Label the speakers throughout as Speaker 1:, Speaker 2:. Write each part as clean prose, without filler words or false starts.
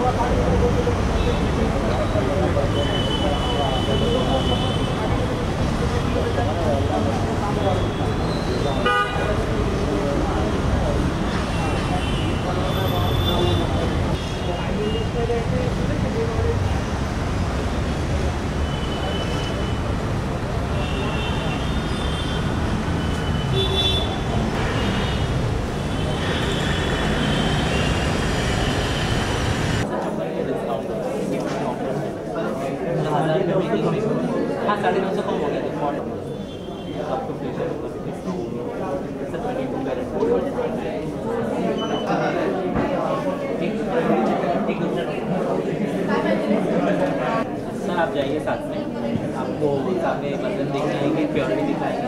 Speaker 1: हाँ 950 कम हो गया आपको सर आप जाइए साथ में, आपको सामने बर्तन दिखाएंगे, प्योरिटी दिखाएंगे।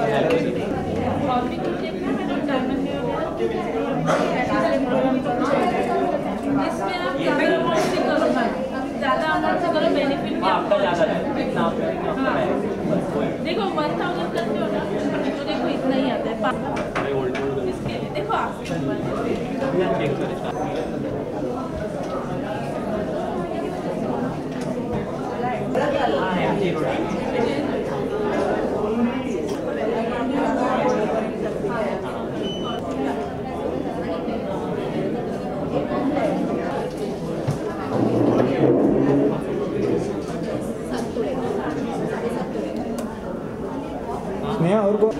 Speaker 2: ज़्यादा अमाउंट से करो बेनिफिट
Speaker 1: आपका ज़्यादा है
Speaker 2: देखो 1000 करते हो ना तो देखो इतना ही आता है इसके लिए देखो आप
Speaker 3: और को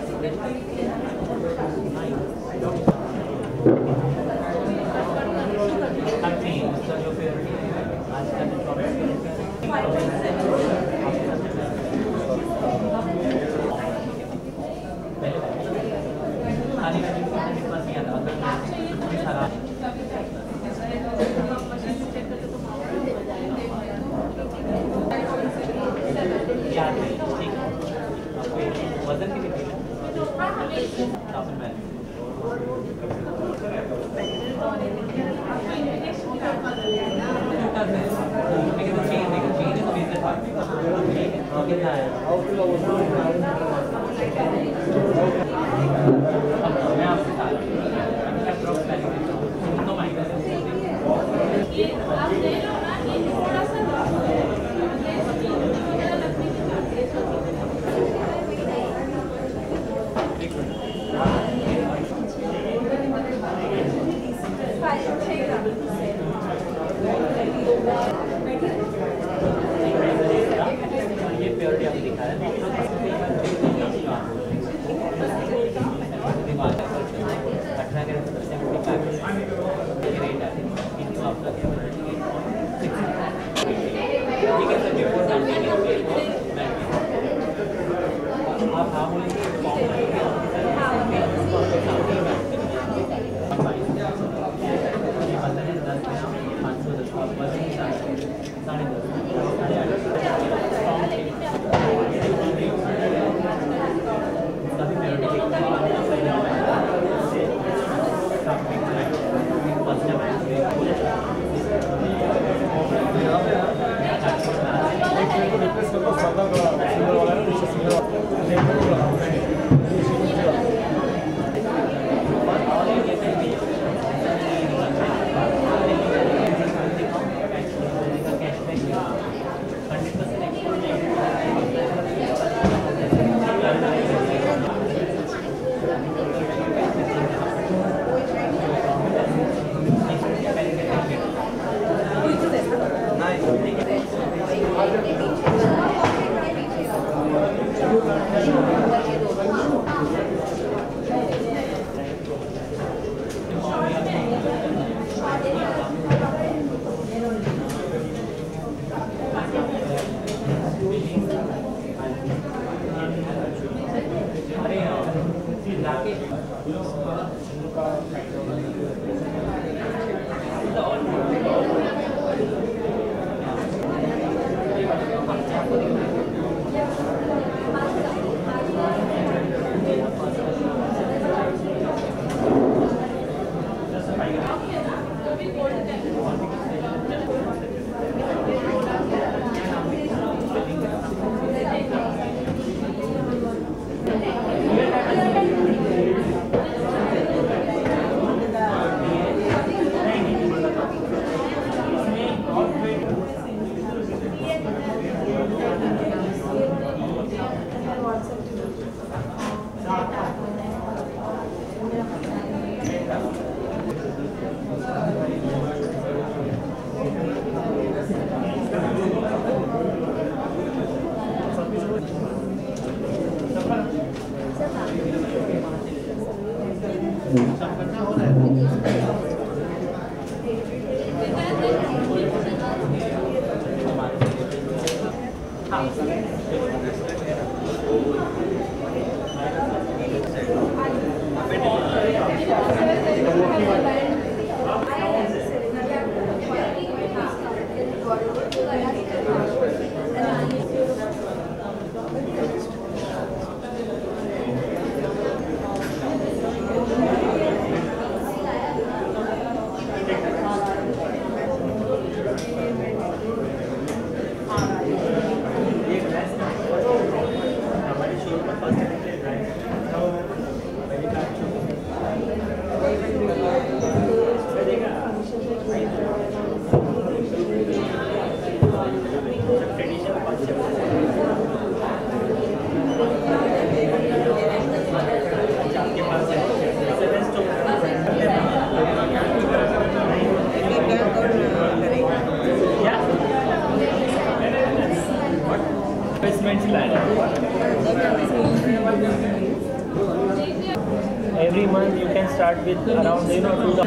Speaker 1: start with around 2000.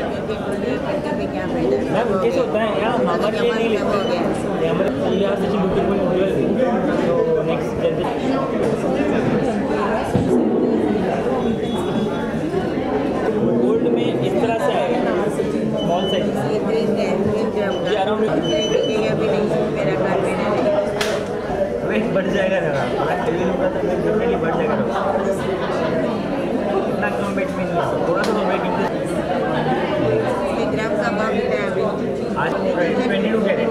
Speaker 1: मैम कैसे होता है यहाँ हमारे लिए नहीं लेते हैं हमारे यहाँ से ब्यूटीफुल ज्वेलरी तो नेक्स्ट गोल्ड में इस तरह से आएगा स्मॉल साइज ये अराउंड वेट बढ़ जाएगा जरा डेफिनेटली बढ़ जाएगा इतना कम वेट में नहीं थोड़ा सा वेट
Speaker 3: ग्राम का भाव कितना है अभी
Speaker 1: आज 22 कैरेट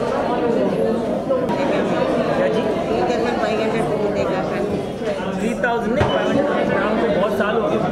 Speaker 1: क्या जी
Speaker 3: 3500 देगा सर
Speaker 1: 3000 नहीं 500 ग्राम को बहुत साल हो गए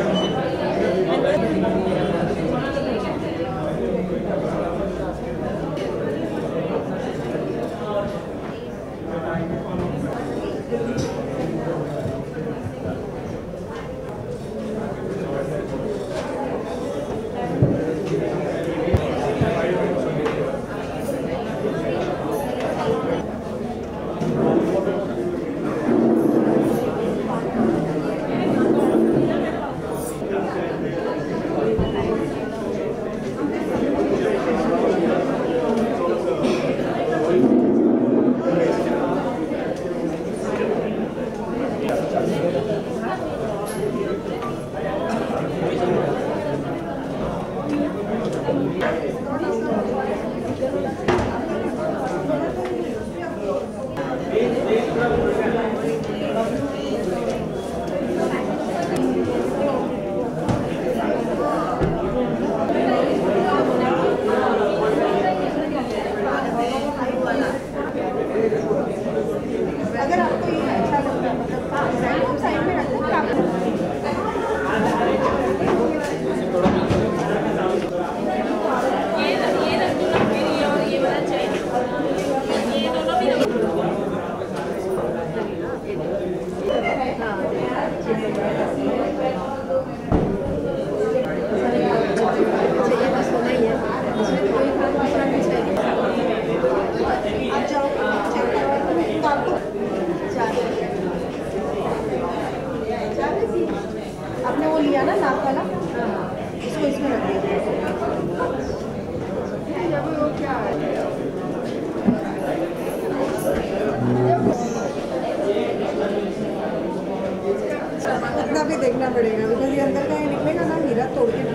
Speaker 3: आपने वो लिया ना नाप वाला इसको इसमें रख दीजिए वो क्या है इतना भी देखना पड़ेगा बिकॉज ये अंदर का ये निकलेगा ना हीरा तोड़ के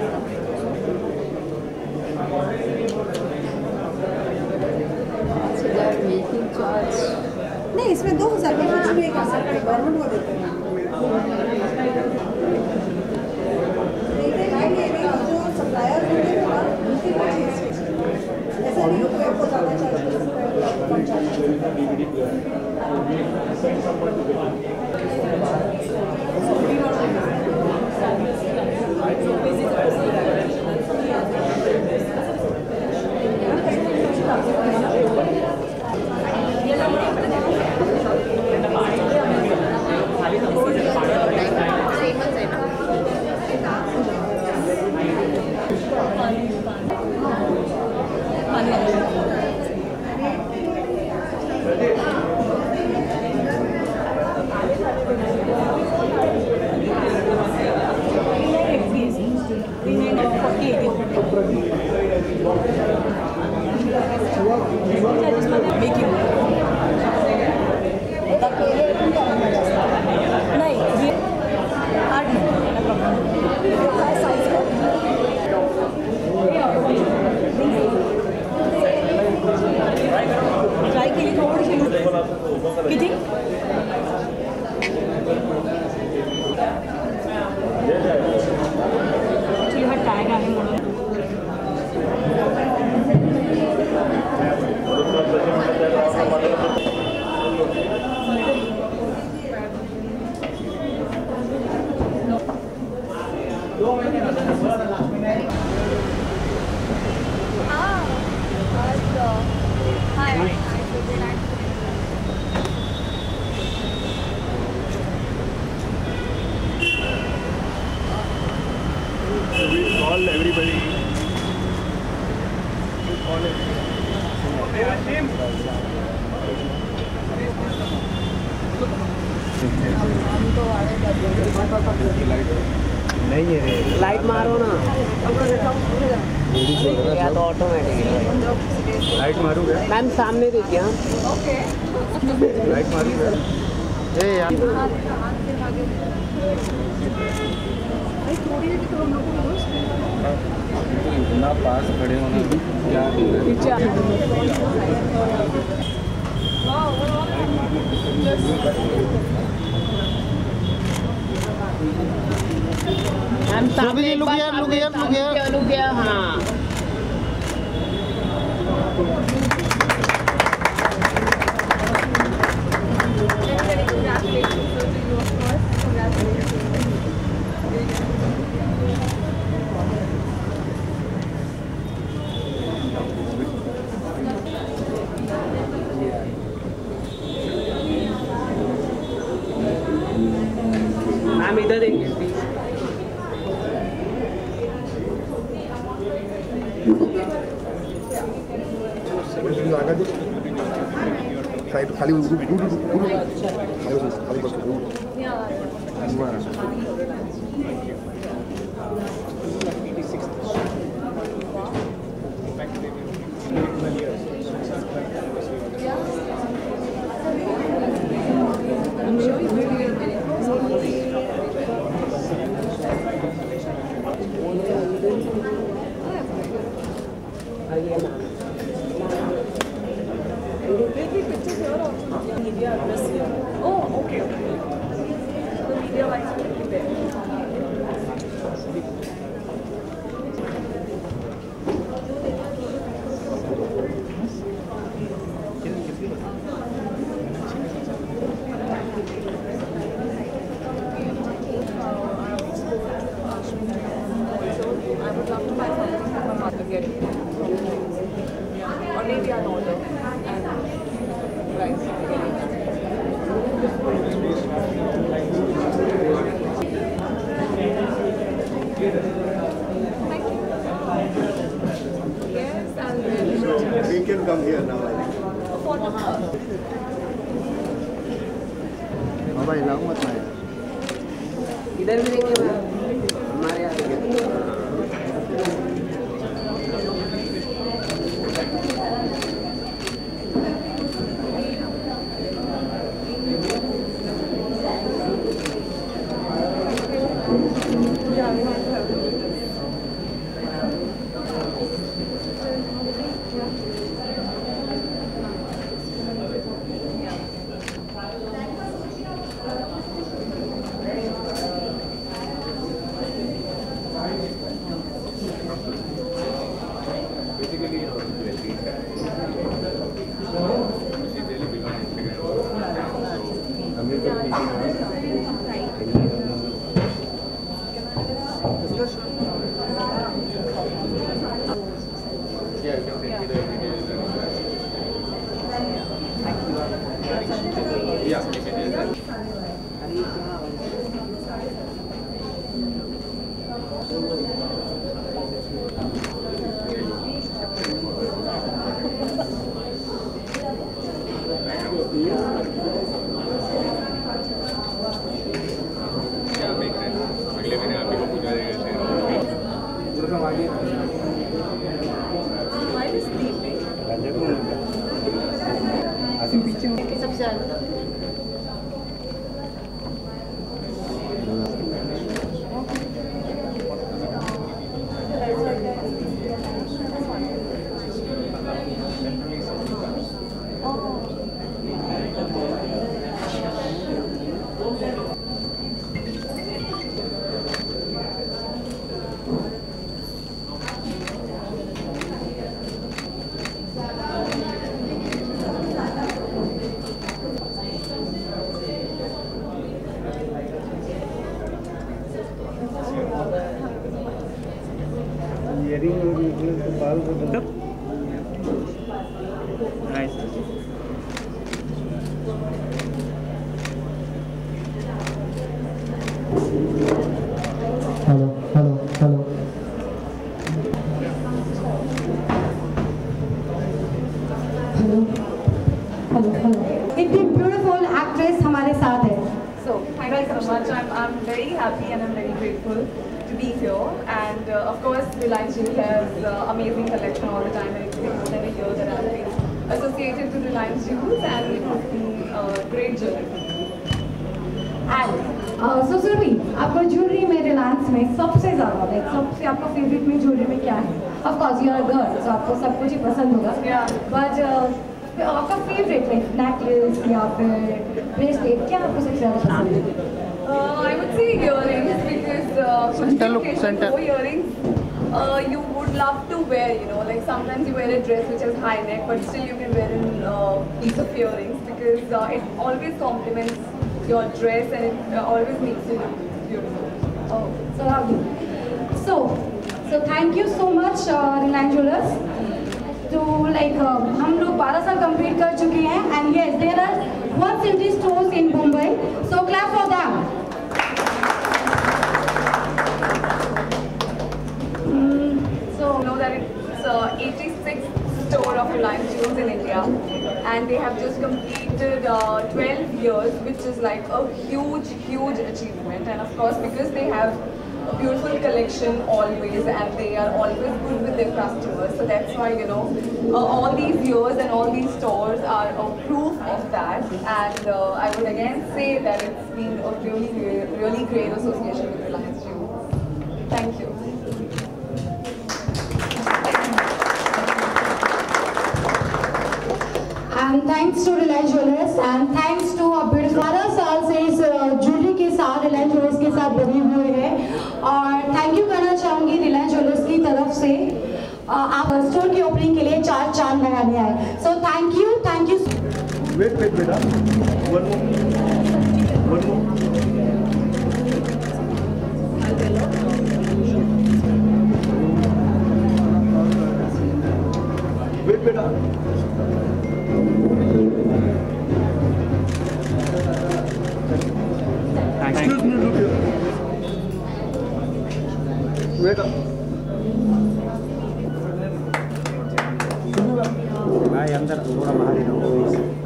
Speaker 3: मेकिंग चार्ज नहीं इसमें 2000 का कुछ नहीं कर सकते गवर्नमेंट को देते हैं जो सप्लायर होते हैं ना उनकी ऐसा नहीं हो कोई आपको ज़्यादा चार्ज
Speaker 4: Call everybody.
Speaker 1: नहीं है
Speaker 4: लाइट मारो ना या तो ऑटोमेटिक
Speaker 1: लाइट मारूंगा
Speaker 4: मैम सामने देखिए हाँ
Speaker 1: लाइट मारूंगा ए यार इतना पास खड़े होना क्या
Speaker 4: मैम सामने
Speaker 1: लुक
Speaker 4: गया हाँ मैम इधर देखिए प्लीज
Speaker 5: साइड खाली
Speaker 2: Oh, okay. The media wise will be there. I would love to buy something from my mother getting or maybe I'll order and right. Thank you. Yes, I'll really
Speaker 5: we can come here now.
Speaker 2: for the
Speaker 5: भाई लाऊं मत ना यार
Speaker 4: इधर भी देखिए ma'am हमारे यहाँ
Speaker 2: सबसे ज़्यादा
Speaker 3: इतनी ब्यूटीफुल एक्ट्रेस हमारे साथ है.
Speaker 2: So, thank you so much. I'm very happy and I'm very grateful to be here, and of course Reliance Jewels has amazing collection all the time. It's been more than a year that I've been associated with Reliance Jewels, and it has been great journey.
Speaker 3: And so Surabhi, आपको jewellery में रिलायंस में सबसे ज़्यादा like सबसे आपका favourite में jewellery में क्या है? Of course you are girl, so आपको सब कुछ ही पसंद होगा, बट आपका फेवरेट लाइक नेकलेस या फिर ब्रेसलेट, क्या आपको सबसे ज़्यादा पसंद है?
Speaker 2: I would say earrings, because
Speaker 5: Center.
Speaker 2: earrings you would love to wear, you know, like sometimes you wear a dress which has high neck, but still you can wear a piece of earrings, because it always complements your dress and it always makes you look beautiful.
Speaker 3: Oh, so lovely. So thank you so much Reliance Jewellers to like हम लोग 12 साल complete कर चुके हैं, and yes there are 170 stores in Mumbai, so clap for them.
Speaker 2: So you know that it's 86th store of Reliance Jewels in India, and they have just completed 12 years, which is like a huge achievement. And of course, because they have a beautiful collection always, and they are always good with their customers, so that's why, you know, all these years and all these stores are a proof of that. And I would again say that it's been a really great association with Reliance Jewels. Thank you.
Speaker 3: And thanks to Reliance Jewellers, and thanks to 12 साल से इस jewellery के साथ Reliance jewellers के साथ बने हुए हैं, और थैंक यू करना चाहूँगी रिलायंस ज्वेलर्स की तरफ से आप स्टोर की ओपनिंग के लिए 4 चांद लगाने आए, सो थैंक यू.
Speaker 5: Wait, बेटा. One more. Wait, बेटा. Excuse me, look here. Wait up.
Speaker 1: भाई अंदर थोड़ा बाहर ही रहो.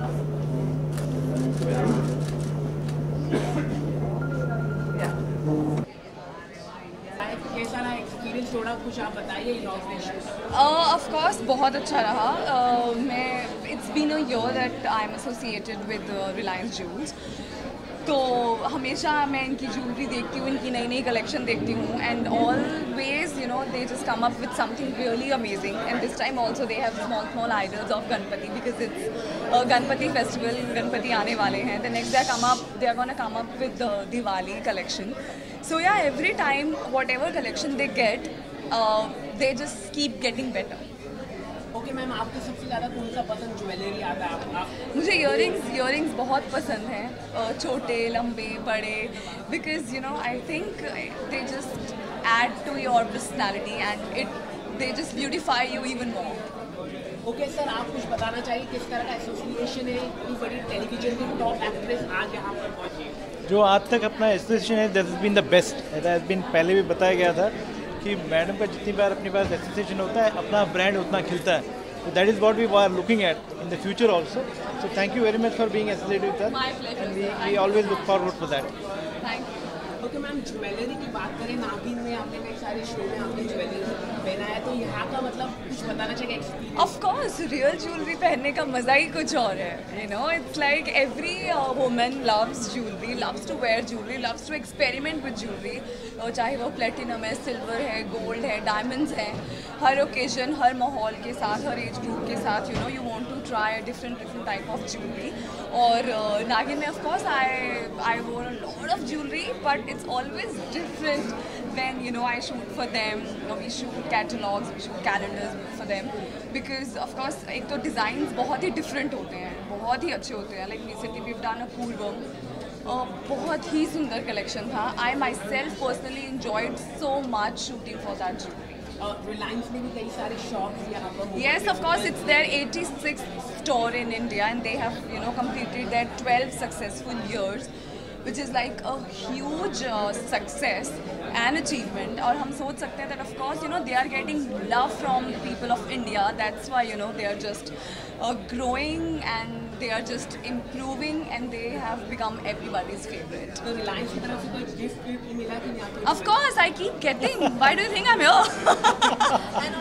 Speaker 1: कैसा रहा एक्सपीरियंस, थोड़ा कुछ आप बताइए इनॉग्रेशन.
Speaker 2: Of course, बहुत अच्छा रहा. It's been a year that I'm associated with Reliance Jewels. तो हमेशा मैं इनकी ज्वेलरी देखती हूँ, इनकी नई कलेक्शन देखती हूँ, and always you know they just come up with something really amazing. And this time also they have small idols of Ganpati, because it's Ganpati festival, Ganpati आने वाले हैं. The next they are gonna come up with Diwali collection. So yeah every time whatever collection they get, they just keep getting better.
Speaker 4: Okay ma'am, आपको सबसे ज़्यादा कौन सा पसंद jewellery आता है आपका?
Speaker 2: मुझे इयरिंग्स बहुत पसंद हैं, छोटे लंबे बड़े, because you know I think they just add to your personality and they just beautify you even more.
Speaker 4: Okay sir, आप कुछ बताना चाहिए किस तरह का एसोसिएशन है, इतनी बड़ी टेलीविजन की टॉप एक्ट्रेस आज यहाँ पर पहुँची?
Speaker 1: जो आज तक अपना एसोसिएशन है, that has been the best. That has been पहले भी बताया गया था कि मैडम का जितनी बार अपने पास एसोसिएशन होता है, अपना ब्रांड उतना खिलता है. So that is what we are looking at in the future also. So thank you very much for being associated with us.
Speaker 2: My pleasure.
Speaker 1: And we always look forward for that.
Speaker 2: Thank you.
Speaker 4: Okay ma'am, jewellery की बात करें, नागिन में आपने कई सारे show में आपने ज्वेलरी पहना है, तो यहाँ का मतलब कुछ बताना चाहिए experience?
Speaker 2: Of course, real jewelry पहनने का मज़ा ही कुछ और है. You know, it's like every woman loves jewelry, loves to wear jewelry, loves to experiment with jewelry. चाहे वो प्लेटिनम है, सिल्वर है, गोल्ड है, डायमंड्स हैं. हर ओकेजन, हर माहौल के साथ, हर एज ग्रुप के साथ, you know, you want to try different type of jewellery. और नागिन में of course I wore a lot of jewellery, but it's always different when, you know, I shoot for them, we shoot catalogs, we shoot calendars for them, because of course एक तो designs बहुत ही different होते हैं, बहुत ही अच्छे होते हैं. Like recently we've done a पूर्वम, बहुत ही सुंदर collection था. I myself personally enjoyed so much shooting for that jewelry.
Speaker 4: Reliance में भी कई सारे शॉप्स यहाँ पर.
Speaker 2: Yes, of course, it's their 86th store in India, and they have, you know, completed their 12 successful years. which is like a huge success and achievement. और हम सोच सकते हैं that of course they are getting love from the people of India. That's why they are just growing and they are just improving and they have become everybody's favorite.
Speaker 4: तो रिलायंस की तरफ से कोई गिफ्ट मिला कि नहीं आपको?
Speaker 2: Of course, I keep getting. Why do you think I'm here?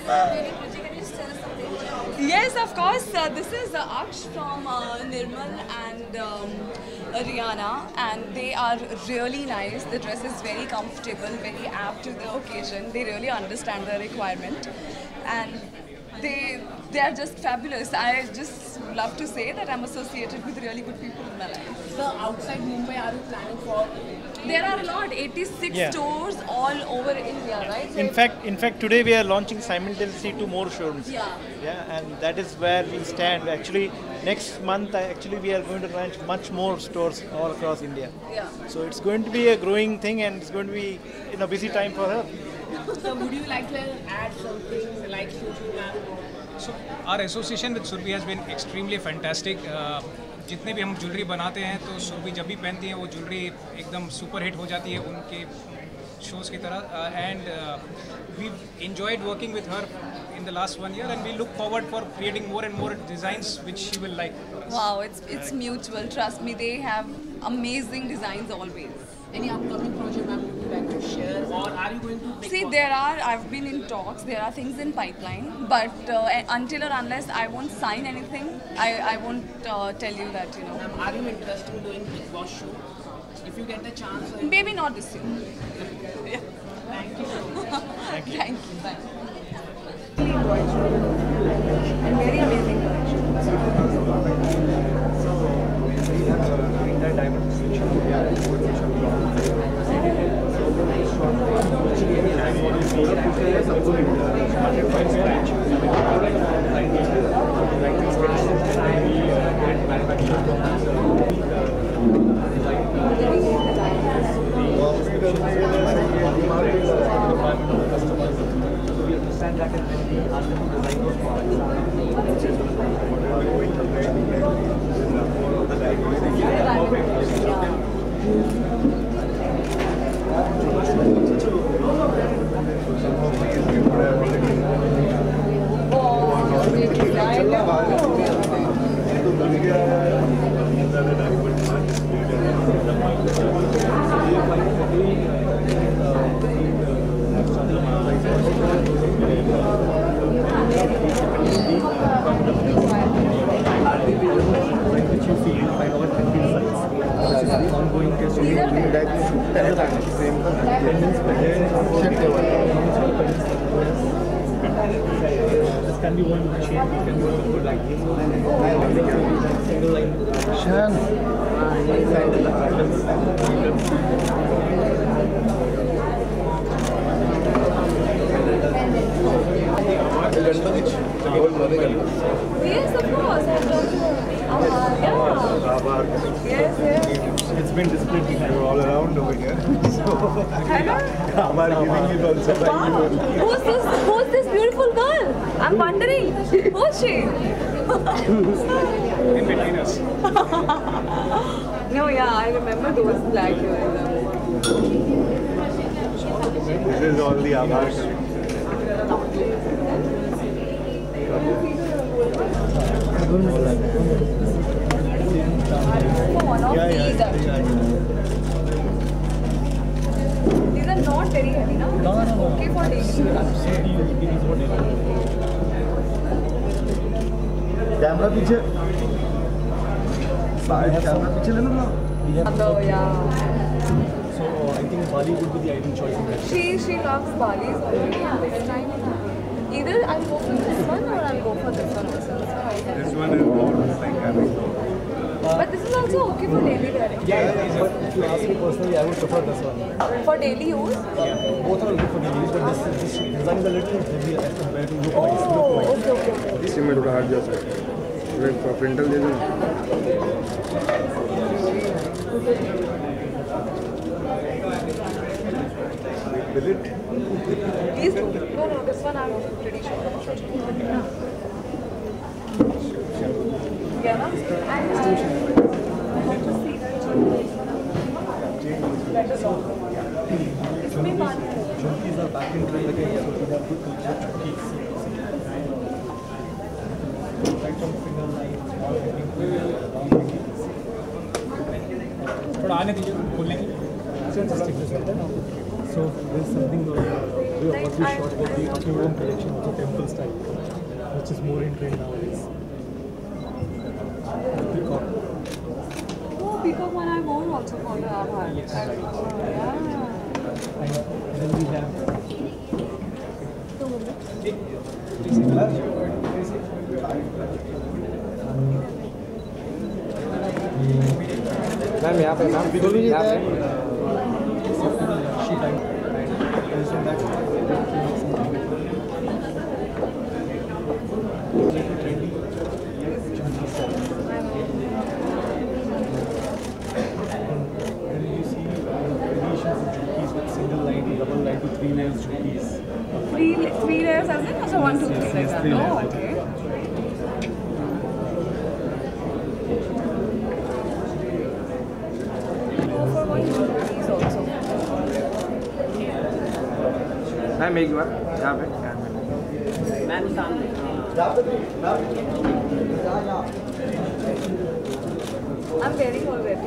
Speaker 2: Yes, of course. This is Aksh from Nirmal and Rihanna, and they are really nice. The dress is very comfortable, very apt to the occasion. They really understand the requirement, and they are just fabulous. I just love to say that I'm associated with really good people in my life.
Speaker 4: So outside Mumbai, are you planning for?
Speaker 2: There are a lot, 86 stores all over India, right? So
Speaker 1: In fact, today we are launching simultaneously 2 more showrooms.
Speaker 2: Yeah.
Speaker 1: And that is where we stand. Actually, next month, we are going to launch much more stores all across India.
Speaker 2: Yeah.
Speaker 1: So it's going to be a growing thing, and it's going to be busy time for her.
Speaker 4: So would you like to add something like Surbhi ma'am?
Speaker 6: So our association with Surbhi has been extremely fantastic. जितने भी हम jewellery बनाते हैं तो सुरभि जब भी पहनती हैं वो ज्वेलरी एकदम सुपर हिट हो जाती है उनके शोज़ की तरह and we enjoyed working with her in the last 1 year and we look forward for creating more and more designs which she will like for us.
Speaker 2: Wow, it's mutual. Trust me, they have amazing designs always.
Speaker 4: Any upcoming project ma'am would you like to share, or are you going to
Speaker 2: See, I've been in talks, there are things in pipeline, but until or unless I won't sign anything, I won't tell you that,
Speaker 4: Ma'am, are you interested in doing Big Boss show? If you get the chance.
Speaker 2: Maybe not this year. Yeah.
Speaker 4: Thank you so much.
Speaker 2: Thank you. Bye.
Speaker 3: And very amazing
Speaker 5: This can be one shape, it can be one like this. Single line. Shan.
Speaker 2: Yes, of course. I don't know. Yes.
Speaker 5: It's been displayed all around over here.
Speaker 2: Hello?
Speaker 5: Amar giving is also by you.
Speaker 2: Who's this beautiful girl? I'm wondering. Who's she?
Speaker 6: In between us.
Speaker 2: No, yeah, I remember those black earrings.
Speaker 5: This is all the Amar.
Speaker 2: For one of these actually. These are not very heavy, no?
Speaker 5: No.
Speaker 2: Okay for daily use.
Speaker 5: I'm saying you these what camera पीछे camera पीछे ले लो ना.
Speaker 2: Yeah.
Speaker 5: So I think Bali would be the ideal choice in that.
Speaker 2: She loves Bali's already and this time. Either I'll go for this one or I'll go for this one.
Speaker 5: This one is more like having.
Speaker 2: But this is also okay for daily wearing.
Speaker 5: Yeah, but if you ask me personally, I would prefer this one.
Speaker 2: For daily use?
Speaker 5: Both are good for daily use, but this design is a little heavy as compared to look wise.
Speaker 2: Oh, okay.
Speaker 7: इसी में थोड़ा hard जा सकता है printer दे दूँ
Speaker 5: Will it?
Speaker 2: These two? No, this one I'm pretty sure. Yeah, no? And I have to see that. the longer one. इसमें बात
Speaker 5: Jewelries are back in trend again, so these are good collection of jewelries. Right from finger line, small wedding, long weddings.
Speaker 6: थोड़ा आने दीजिए खोलने की.
Speaker 5: So this is something what we shot about the Showroom collection, also temple style, which is more in trend nowadays. Peacock.
Speaker 2: Oh, peacock one I wore also for the Abha.
Speaker 5: Yes.
Speaker 2: Yeah.
Speaker 5: And then we have
Speaker 7: ma'am यहाँ पे ma'am यहाँ पे
Speaker 5: she type and that and you see variations of jewelries with single line, double line to 3 layers jewelries.
Speaker 2: Three layers as in? Also 1, 2, 3 like that.
Speaker 5: 3 layers.
Speaker 2: Oh, okay. Go for one jewelries also.
Speaker 7: Ma'am एक बार यहाँ पे
Speaker 4: ma'am सामने
Speaker 2: I'm wearing already.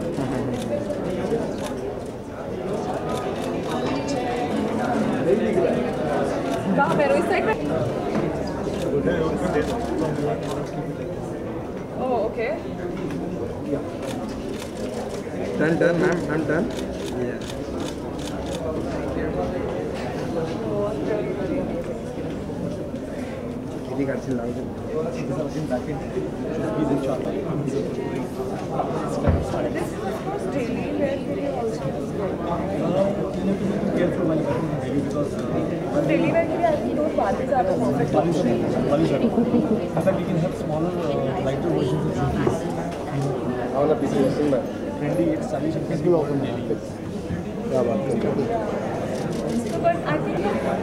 Speaker 2: कहाँ पे इस side में? Oh, okay.
Speaker 7: Turn turn ma'am ma'am turn कितनी का अच्छी लग रही
Speaker 2: This is of course daily wear के लिए also is good.
Speaker 5: Careful while wearing daily because
Speaker 2: Daily wear के लिए I think those Balis are the perfect option.
Speaker 5: in fact we can have smaller lighter versions of jewelries.
Speaker 7: और ना पीछे single
Speaker 5: Trendy, it's stylish and can be worn daily.
Speaker 7: क्या बात है
Speaker 2: But I think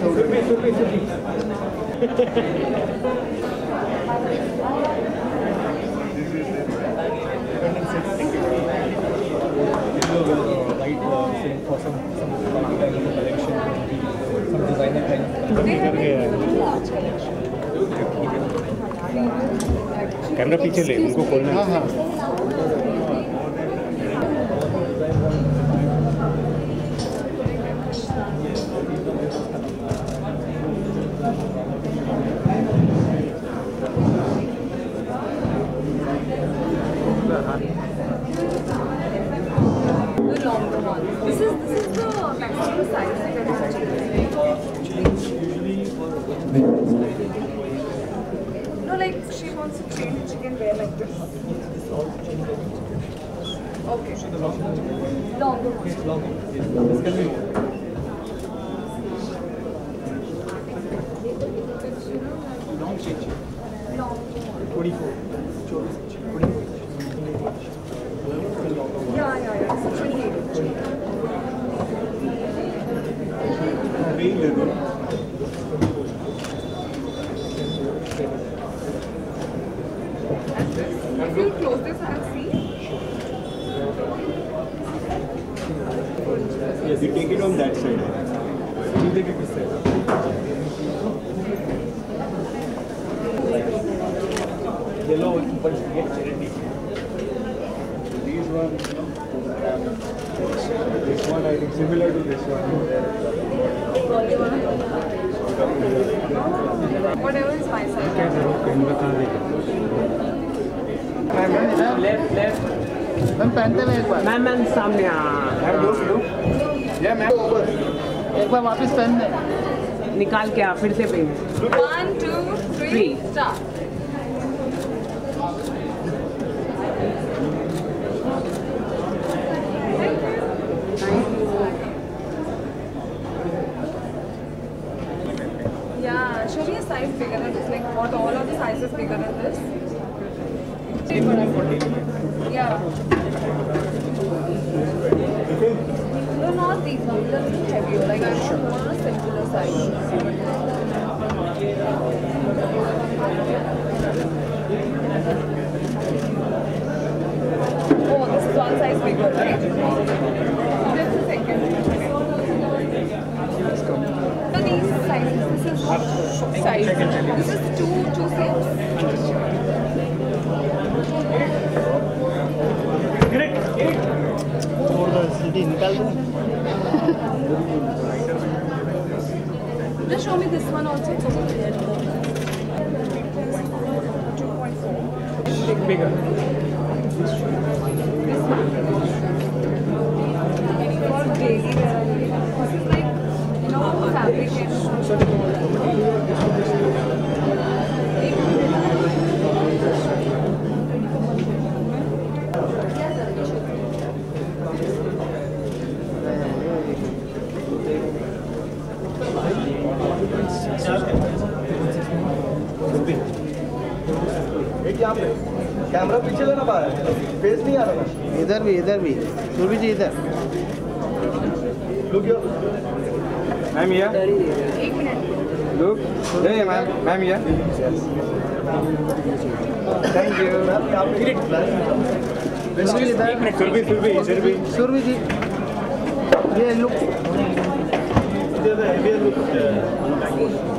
Speaker 5: Light for some kind of collection, some designer kind of
Speaker 2: they have a large collection.
Speaker 7: Camera पीछे ले उनको खोलना है हाँ
Speaker 2: The longer one. This is the maximum size that you can No, like she wants to change it, she can wear like this. Okay. Longer one.
Speaker 5: long change.
Speaker 2: Longer one.
Speaker 5: 24.
Speaker 2: Yeah. It's a 28 inch. If you close this, I'll see.
Speaker 5: Yes, you take it on that side. You take it this side. Yellow, but you get charity. These ones, this one I think similar to this one.
Speaker 2: Whatever is my size.
Speaker 4: Left left
Speaker 5: ma'am पहनते हुए एक बार
Speaker 4: ma'am सामने
Speaker 5: एक बार वापस पहन दें
Speaker 4: निकाल के आ फिर से पहन
Speaker 2: 1, 2, 3, start. Yeah, show me a size bigger than this. Like, what all of the sizes bigger than this? Yeah. No, not these ones. They're a little heavier. Like, I want more a simpler size. Oh, this is one size bigger, right? This is
Speaker 5: can tell you.
Speaker 2: This is two sets.
Speaker 1: छोड़ दो सीटी निकाल दो
Speaker 2: Just show me this one also. 2.4.
Speaker 5: Bigger.
Speaker 2: For daily wear. This is like, you know, fabric.
Speaker 7: Camera पीछे लेना पाया face नहीं आ रहा इधर भी सुरभि जी इधर लुक मैम हियर
Speaker 2: एक मिनट
Speaker 7: लुक नहीं ma'am here thank you Surabhi ji ये लुक
Speaker 1: heavier look